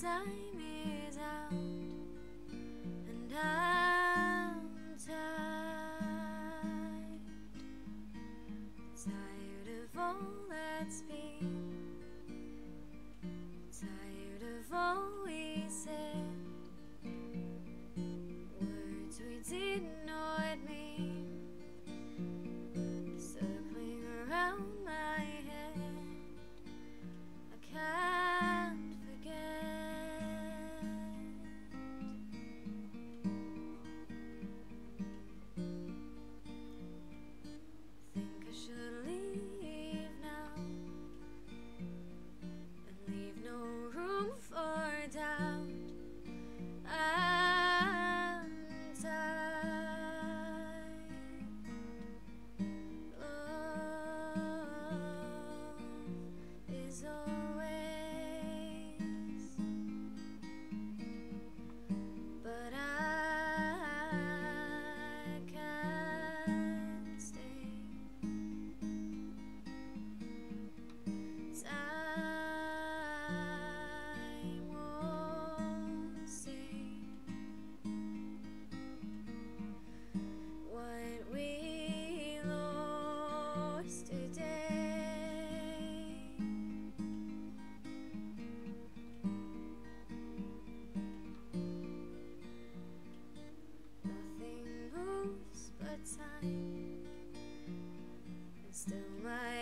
time is out, and I'm tired, tired of all that's been, tired of all we said, words we didn't know what mean, circling around my head. I can't forget. Think I should leave now and leave no room for doubt. I'm tired. Love is always, but I can't stay. Time won't say what we lost today. Nothing moves but time, and still my